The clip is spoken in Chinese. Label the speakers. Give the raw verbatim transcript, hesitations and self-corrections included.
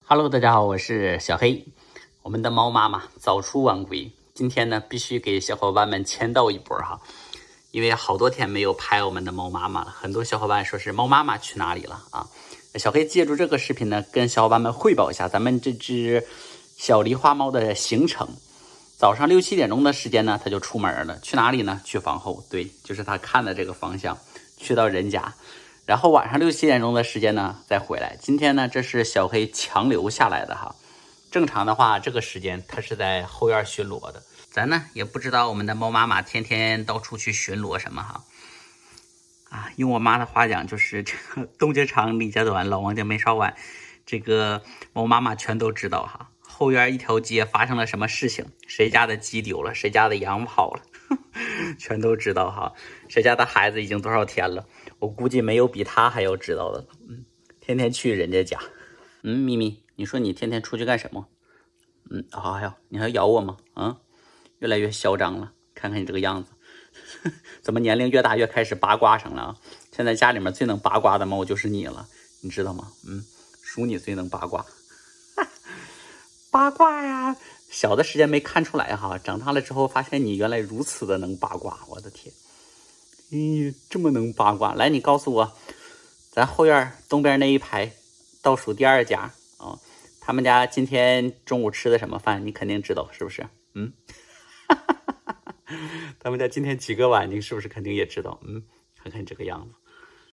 Speaker 1: Hello， 大家好，我是小黑。我们的猫妈妈早出晚归，今天呢必须给小伙伴们签到一波哈，因为好多天没有拍我们的猫妈妈了，很多小伙伴说是猫妈妈去哪里了啊？小黑借助这个视频呢，跟小伙伴们汇报一下咱们这只小狸花猫的行程。早上六七点钟的时间呢，它就出门了，去哪里呢？去房后，对，就是它看的这个方向，去到人家。然后晚上六七点钟的时间呢，再回来。今天呢，这是小黑强留下来的哈。正常的话，这个时间它是在后院巡逻的。咱呢也不知道我们的猫妈妈天天到处去巡逻什么哈。啊，用我妈的话讲，就是这个东家长李家短，老王家没烧碗，这个猫妈妈全都知道哈。后院一条街发生了什么事情，谁家的鸡丢了，谁家的羊跑了，全都知道哈。谁家的孩子已经多少天了。我估计没有比他还要知道的了。嗯，天天去人家家。嗯，咪咪，你说你天天出去干什么？嗯，哎呦，你还咬我吗？啊，越来越嚣张了。看看你这个样子，怎么年龄越大越开始八卦上了啊？现在家里面最能八卦的猫就是你了，你知道吗？嗯，属你最能八卦。八卦呀，小的时间没看出来哈，长大了之后发现你原来如此的能八卦，我的天。咦，这么能八卦！来，你告诉我，咱后院东边那一排倒数第二家啊、哦，他们家今天中午吃的什么饭？你肯定知道是不是？嗯，他们家今天几个碗，你是不是肯定也知道？嗯，看看这个样子。